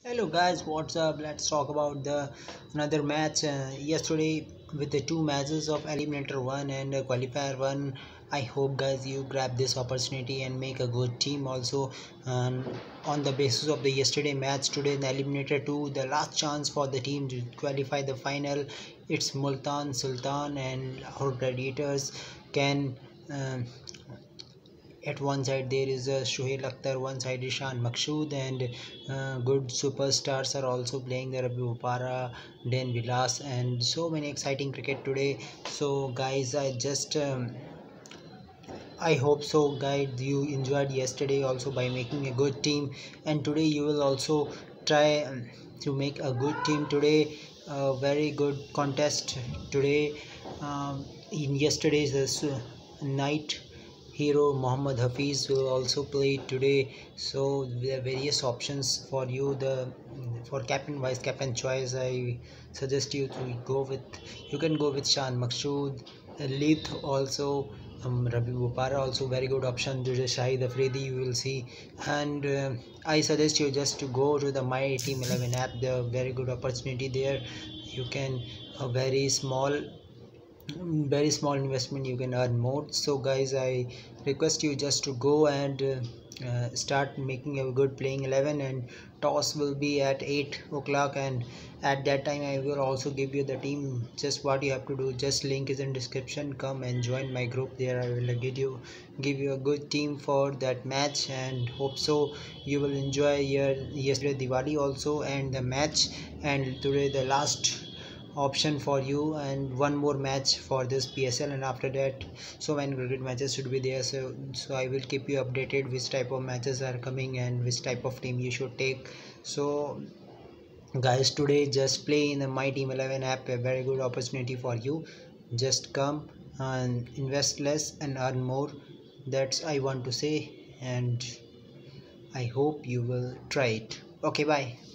Hello guys, what's up? Let's talk about the another match yesterday with the two matches of eliminator 1 and qualifier 1. I hope guys you grab this opportunity and make a good team also. On the basis of the yesterday match, today in the eliminator 2, the last chance for the team to qualify the final. It's Multan Sultan and our Gladiators can at one side there is Shoaib Akhtar, one side is Shan Makshood, and good superstars are also playing there. Rabi Bopara, Dan Vilas, and so many exciting cricket today. So guys, I hope so guys you enjoyed yesterday also by making a good team, and today you will also try to make a good team today. Very good contest today. In yesterday's night, hero Muhammad Hafiz will also play today. So there are various options for you. The for captain vice captain choice, I suggest you to go with, you can go with Shan Makshood, Leith also, Rabi Bopara also very good option. To Shahid Afridi you will see, and I suggest you just to go to the My Team 11 app. There are very good opportunity there. You can a very small investment you can earn more. So guys, I request you just to go and start making a good playing 11, and toss will be at 8 o'clock, and at that time I will also give you the team. Just what you have to do, just link is in description, come and join my group. There I will give you a good team for that match, and hope so you will enjoy your yesterday Diwali also and the match, and today the last option for you, and one more match for this PSL, and after that so many cricket matches should be there. So I will keep you updated which type of matches are coming and which type of team you should take. So guys, today just play in the My Team 11 app, a very good opportunity for you. Just come and invest less and earn more. That's I want to say, and I hope you will try it. Okay, bye.